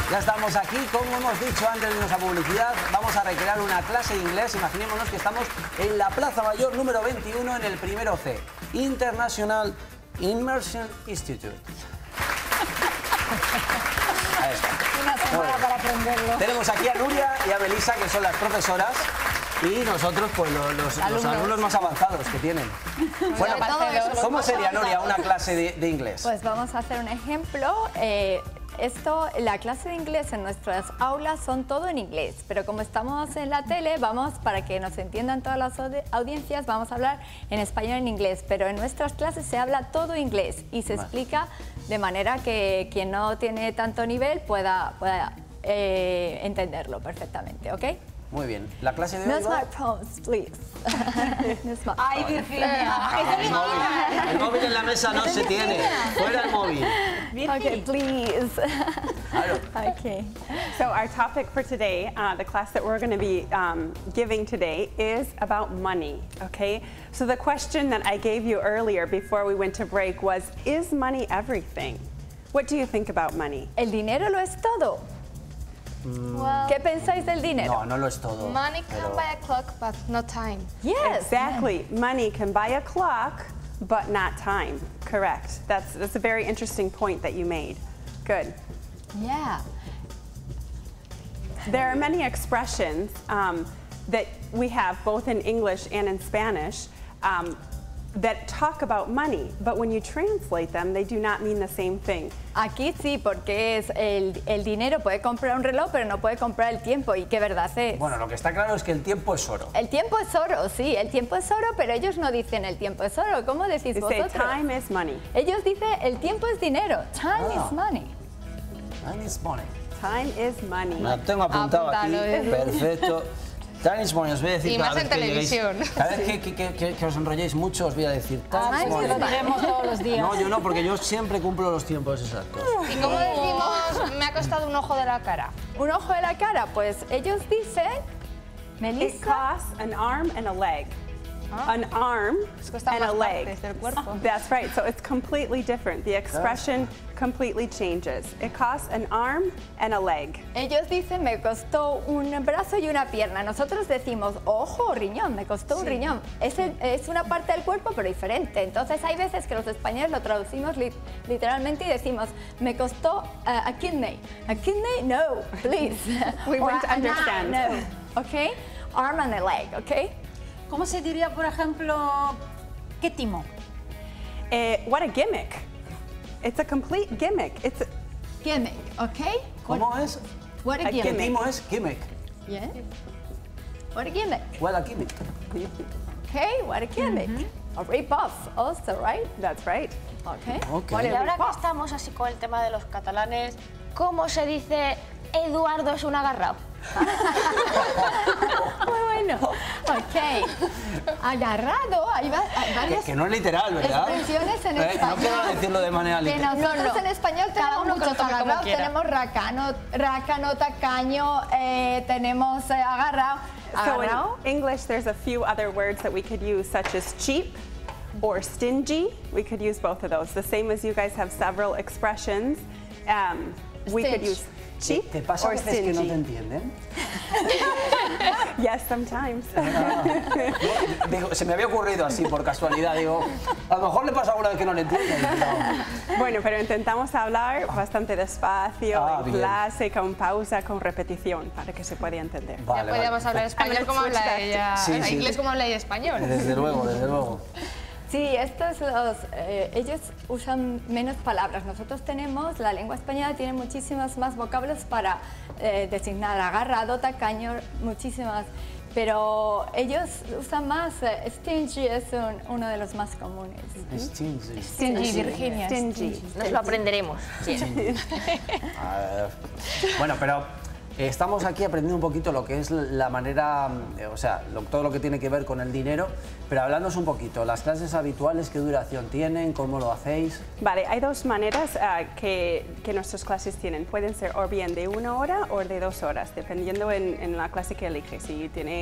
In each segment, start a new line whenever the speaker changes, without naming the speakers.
Ya estamos aquí, como hemos dicho antes de nuestra publicidad, vamos a recrear una clase de inglés. Imaginémonos que estamos en la Plaza Mayor número 21 en el primero C, International Immersion Institute. Ahí está.
Una semana para aprenderlo.
Tenemos aquí a Nuria y a Melissa, que son las profesoras, y nosotros, pues, los alumnos más avanzados que tienen. Bueno, ¿cómo sería, Nuria, una clase de inglés?
Pues vamos a hacer un ejemplo. La clase de inglés en nuestras aulas son todo en inglés, pero como estamos en la tele, para que nos entiendan todas las audiencias, vamos a hablar en español y en inglés, pero en nuestras clases se habla todo inglés y se explica de manera que quien no tiene tanto nivel pueda entenderlo perfectamente, ¿ok?
Muy bien. ¿La clase de hoy?
No smartphones, please. No
Ay, Virginia.
El móvil en la mesa no se tiene. Fuera el móvil.
Okay, please.
Claro.
Okay.
So our topic for today, the class that we're going to be giving today is about money, okay? So the question that I gave you earlier before we went to break was, is money everything? What do you think about money?
¿El dinero lo es todo? ¿Qué pensáis del dinero?
No, no lo es todo.
Money can buy a clock, but not time.
Yes.
Exactly. Money can buy a clock, but not time. Correct. That's a very interesting point that you made. Good.
Yeah.
There are many expressions that we have both in English and in Spanish that talk about money, but when you translate them, they do not mean the same thing.
Aquí sí, porque es el dinero puede comprar un reloj, pero no puede comprar el tiempo. ¿Y qué verdad es?
Bueno, lo que está claro es que el tiempo es oro.
El tiempo es oro, sí, el tiempo es oro, pero ellos no dicen el tiempo es oro. ¿Cómo decís
They say
vosotros?
time is money.
Ellos dicen el tiempo es dinero. Time is money.
Time is money.
Time is money.
Me lo tengo apuntado aquí.
Apúntalo.
Perfecto. Time is money, os voy a decir
Y
cada
más
vez
en
que lleguéis-
televisión.
Cada vez que os enrolléis mucho os voy a decir time is money.
Lo diremos todos los días.
No, yo no, porque yo siempre cumplo los tiempos exactos.
¿Y cómo decimos, me ha costado un ojo de la cara?
Un ojo de la cara, pues ellos dicen,
It
Melissa,
costs an arm and a leg. An arm
cuesta
and a
más
leg.
partes del cuerpo.
That's right. So it's completely different. The expression completely changes. It costs an arm and a leg.
ellos dicen me costó un brazo y una pierna. Nosotros decimos ojo o riñón, me costó un riñón. Es una parte del cuerpo pero diferente. Entonces hay veces que los españoles lo traducimos literalmente y decimos me costó a kidney. A kidney, no, please.
We
Or
won't
a
understand.
No, okay? Arm and a leg, okay?
¿Cómo se diría, por ejemplo, qué timo?
What a gimmick. It's a complete gimmick. It's
Gimmick, okay?
¿Cómo es?
What a
A
gimmick.
gimmick.
Timo es gimmick.
Yeah. What a gimmick.
What a gimmick.
Okay, what a gimmick. A rebuff also, right?
That's right.
Okay.
Ok.
What a
Y ahora que
rebuff.
estamos así con el tema de los catalanes, ¿cómo se dice Eduardo es un agarrao?
Muy bueno. Ok. Agarrado, hay varias
Que no es literal, ¿verdad?
expresiones en
No
español.
quiero decirlo de manera
Que
literal.
nosotros en español tenemos
uno que lo
muchos
tome como
agarrados.
quiera.
Tenemos rácano, tacaño, tenemos agarrado.
So
Agarrado.
in English, there's a few other words that we could use, such as cheap or stingy. We could use both of those. The same as you guys have several expressions. We could
Stingy.
use cheap
¿Te pasa a
or
veces que no te
stingy.
entienden?
Yes, sometimes.
Digo, se me había ocurrido así por casualidad. Digo, a lo mejor le pasa alguna vez que no le entienden. No.
Bueno, pero intentamos hablar bastante despacio,
Ah,
en
bien.
clase, con pausa, con repetición, para que se pueda entender.
Vale,
Ya podíamos
vale.
hablar español como
switch
habla
back.
ella,
Sí, sí.
inglés como habla ella español.
Desde luego, desde luego.
Sí, ellos usan menos palabras. Nosotros tenemos, la lengua española tiene muchísimas más vocablos para designar agarrado, tacaño, muchísimas. Pero ellos usan más, stingy es uno de los más comunes.
Stingy.
Stingy, Virginia.
Stingy.
Nos lo aprenderemos.
Bueno, pero estamos aquí aprendiendo un poquito lo que es la manera, o sea, todo lo que tiene que ver con el dinero, pero hablándonos un poquito, las clases habituales, ¿qué duración tienen? ¿Cómo lo hacéis?
Vale, hay dos maneras que nuestras clases tienen. Pueden ser o bien de 1 hora o de 2 horas, dependiendo en la clase que eliges. Si tiene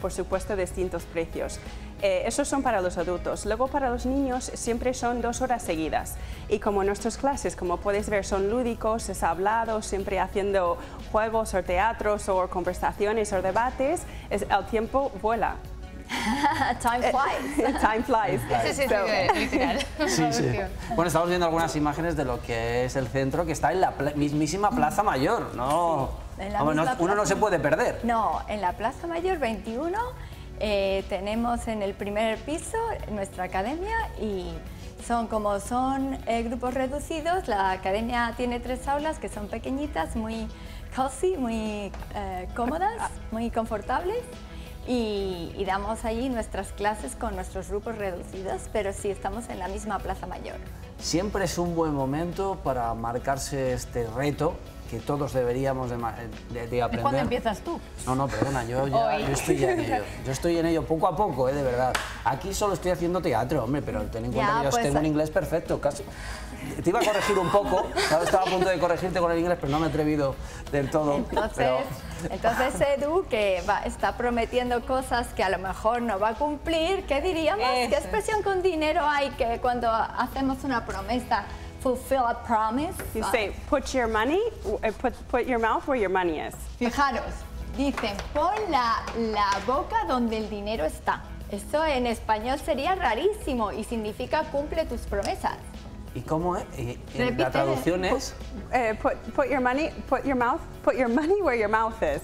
por supuesto distintos precios. Esos son para los adultos. Luego para los niños siempre son 2 horas seguidas. Y como nuestras clases, como podéis ver, son lúdicos, es hablado, siempre haciendo juegos o teatros o conversaciones o debates, el tiempo vuela.
Time flies.
Time flies.
Ese sí es literal.
Sí, sí. Bueno, estamos viendo algunas imágenes de lo que es el centro, que está en la mismísima Plaza Mayor, ¿no?
Sí, en la
Vamos,
misma
uno no
Plaza
se puede perder.
No, en la Plaza Mayor 21 tenemos en el primer piso nuestra academia y son grupos reducidos. La academia tiene 3 aulas que son pequeñitas, muy cozy, muy cómodas, muy confortables. Y damos allí nuestras clases con nuestros grupos reducidos, pero sí estamos en la misma Plaza Mayor.
Siempre es un buen momento para marcarse este reto que todos deberíamos de aprender.
¿Cuándo empiezas tú?
No, perdona, yo estoy ya en ello. Yo estoy en ello poco a poco, de verdad. Aquí solo estoy haciendo teatro, hombre, pero ten en cuenta que yo tengo un inglés perfecto, casi. Te iba a corregir un poco, ¿sabes? Estaba a punto de corregirte con el inglés, pero no me he atrevido del todo.
Entonces Edu, que está prometiendo cosas que a lo mejor no va a cumplir, ¿qué diríamos? ¿Qué expresión con dinero hay que cuando hacemos una promesa? Fulfill a promise.
You say, put your money, put your mouth where your money is.
Fijaros, dicen, pon la boca donde el dinero está. Eso en español sería rarísimo y significa cumple tus promesas.
¿Y cómo es? La traducción es...
Put your money where your mouth is.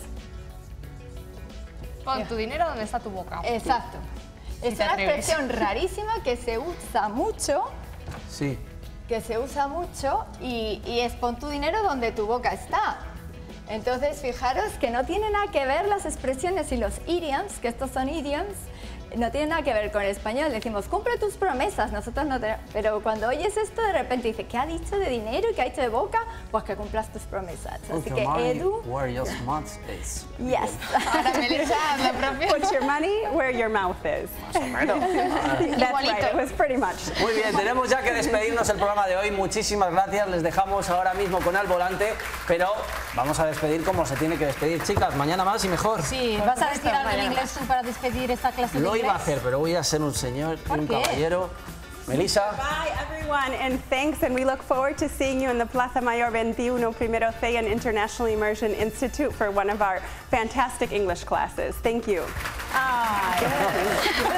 Pon tu dinero donde está tu boca.
Exacto. Es una expresión rarísima que se usa mucho.
Sí.
Que se usa mucho y es pon tu dinero donde tu boca está. Entonces, fijaros que no tiene nada que ver las expresiones y los idioms, que estos son idioms, no tienen nada que ver con el español. Decimos, cumple tus promesas, nosotros no tenemos... Pero cuando oyes esto, de repente dices, ¿qué ha dicho de dinero y qué ha dicho de boca? Pues que cumplas tus promesas. Así que, Edu...
Where your mouth is.
Yes.
Ahora Melissa, la propia.
Put your money where your mouth is.
Más o menos.
That's right, it was pretty much.
Muy bien, tenemos ya que despedirnos el programa de hoy. Muchísimas gracias, les dejamos ahora mismo con Al Volante, pero vamos a despedir como se tiene que despedir. Chicas, mañana más y mejor.
Sí, ¿vas a decir algo en inglés tú para despedir esta clase de inglés?
Lo iba a hacer, pero voy a ser un señor y un caballero. Melissa.
Bye, everyone, and thanks, and we look forward to seeing you in the Plaza Mayor 21 Primero C and International Immersion Institute for one of our fantastic English classes. Thank you.